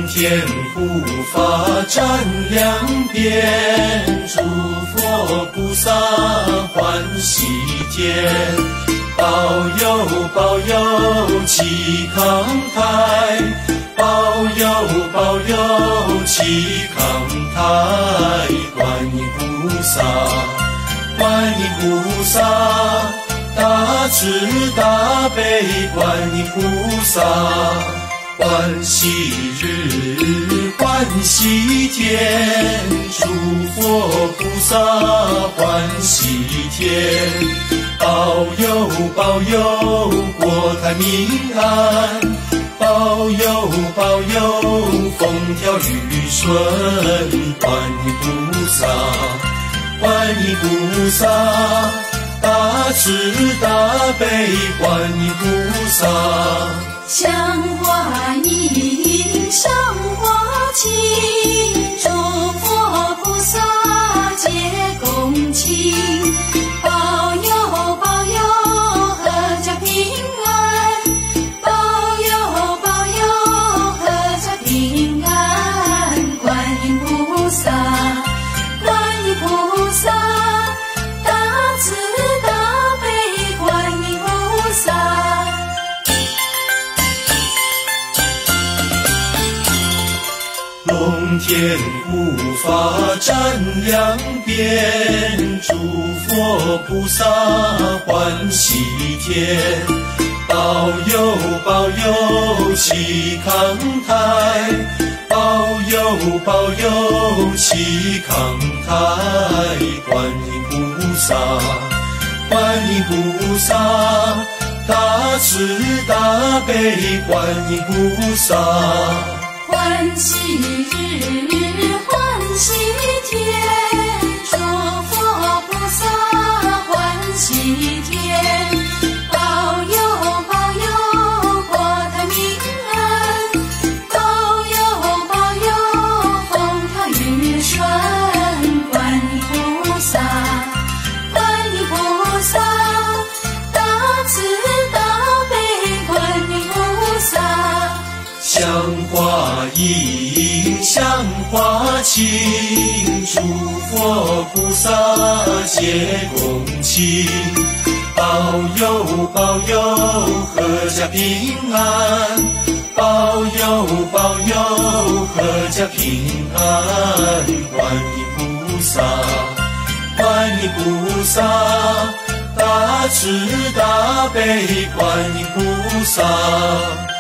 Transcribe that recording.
天护法站两边，诸佛菩萨欢喜天，保佑保佑齐康泰，保佑保佑齐康泰，观音菩萨，观音菩萨，大慈大悲观音菩萨。欢喜日，欢喜天，诸佛菩萨欢喜天，保佑保佑国泰民安，保佑保佑风调雨顺，观音菩萨，观音菩萨，大慈大悲观音菩萨。 香花映，香花情，诸佛菩萨皆恭请，保佑保佑阖家平安，保佑保佑阖家平安，观音菩萨，观音菩萨，大慈大悲观音菩萨。 龙天护法站两边，诸佛菩萨欢喜天，保佑保佑齐康泰，保佑保佑齐康泰，观音菩萨，观音菩萨，大慈大悲观音菩萨。 欢喜日，欢喜天，诸佛菩萨欢喜天，保佑保佑国泰民安，保佑保佑风调雨顺，观音菩萨，观音菩萨，大慈大悲观音菩萨。 香花映，香花情，诸佛菩萨皆恭请，保佑保佑阖家平安，保佑保佑阖家平安，观音菩萨，观音菩萨，大慈大悲观音菩萨。